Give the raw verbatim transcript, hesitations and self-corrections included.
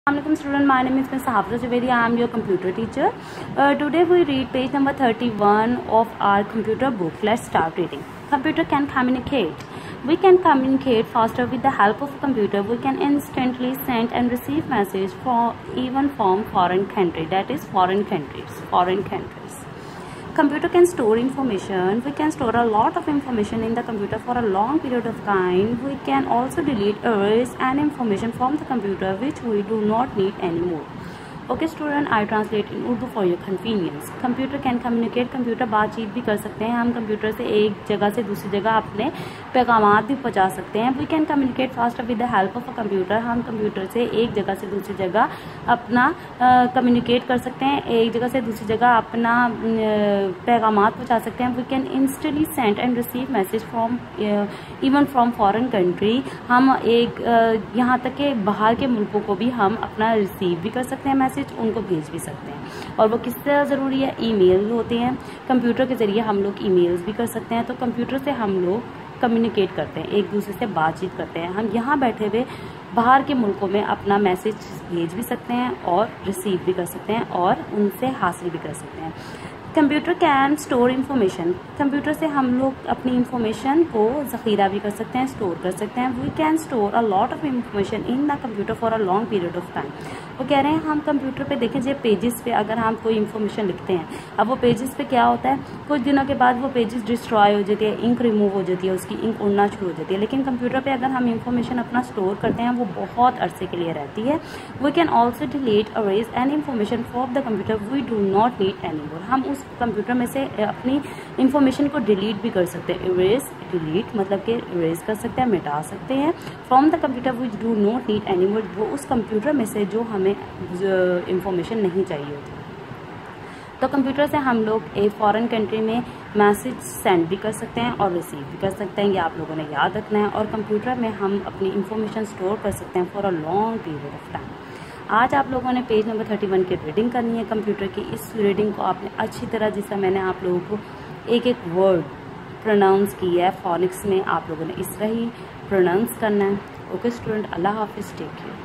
Assalamualaikum student, my name is Miss Hafsa Javedi. I am your computer teacher. Uh, today we read page number thirty-one of our computer book. Let's start reading. Computer can communicate. We can communicate faster with the help of computer. We can instantly send and receive message from even from foreign country. That is foreign countries. Foreign countries. Computer can store information. We can store a lot of information in the computer for a long period of time. We can also delete, erase any information from the computer which we do not need anymore. Okay student, I translate in Urdu for your convenience. Computer can communicate. Computer बातचीत भी कर सकते हैं. हम computer से एक जगह से दूसरी जगह अपने पैगामात भी पहुंचा सकते हैं. We can communicate faster with the help of a computer. हम कंप्यूटर से एक जगह से दूसरी जगह अपना कम्युनिकेट uh, कर सकते हैं. एक जगह से दूसरी जगह अपना uh, पैगामात पहुंचा सकते हैं. We can instantly send and receive message from even from foreign country. हम एक uh, यहाँ तक के बाहर के मुल्कों को भी हम अपना रिसीव भी कर सकते हैं, मैसेज उनको भेज भी सकते हैं. और वो किस तरह ज़रूरी है? ईमेल होते हैं. कंप्यूटर के ज़रिए हम लोग ईमेल्स भी कर सकते हैं. तो कंप्यूटर से हम लोग कम्युनिकेट करते हैं, एक दूसरे से बातचीत करते हैं. हम यहाँ बैठे हुए बाहर के मुल्कों में अपना मैसेज भेज भी सकते हैं और रिसीव भी कर सकते हैं और उनसे हासिल भी कर सकते हैं. Computer can store information. Computer से हम लोग अपनी इंफॉर्मेशन को ज़ख़ीरा भी कर सकते हैं, स्टोर कर सकते हैं. We can store a lot of information in the computer for a long period of time. वो कह रहे हैं हम कंप्यूटर पे देखें जो पेजेस पे अगर हम कोई इन्फॉर्मेशन लिखते हैं, अब वो पेजेस पे क्या होता है, कुछ दिनों के बाद वो पेजेस डिस्ट्रॉय हो जाती है, इंक रिमूव हो जाती है, उसकी इंक उड़ना शुरू हो जाती है. लेकिन कंप्यूटर पर अगर हम इंफॉर्मेशन अपना स्टोर करते हैं वो बहुत अरसे के लिए रहती है. We can also delete, erase any information from the computer we do not need any more. हम उस कंप्यूटर में से अपनी इंफॉर्मेशन को डिलीट भी कर सकते हैं. इरेज, डिलीट मतलब कि इरेज कर सकते हैं, मिटा सकते हैं. From the computer we do not need any more. वो उस कंप्यूटर में से जो हमें इंफॉर्मेशन नहीं चाहिए होती. तो कंप्यूटर से हम लोग एक फॉरेन कंट्री में मैसेज सेंड भी कर सकते हैं और रिसीव भी कर सकते हैं. ये आप लोगों ने याद रखना है. और कंप्यूटर में हम अपनी इंफॉर्मेशन स्टोर कर सकते हैं for a long period of time. आज आप लोगों ने पेज नंबर थर्टी वन की रीडिंग करनी है कंप्यूटर की. इस रीडिंग को आपने अच्छी तरह, जिससे मैंने आप लोगों को एक एक वर्ड प्रोनाउंस किया है फोनिक्स में, आप लोगों ने इस तरह ही प्रोनाउंस करना है. ओके स्टूडेंट, अल्लाह हाफिज़, टेक केयर.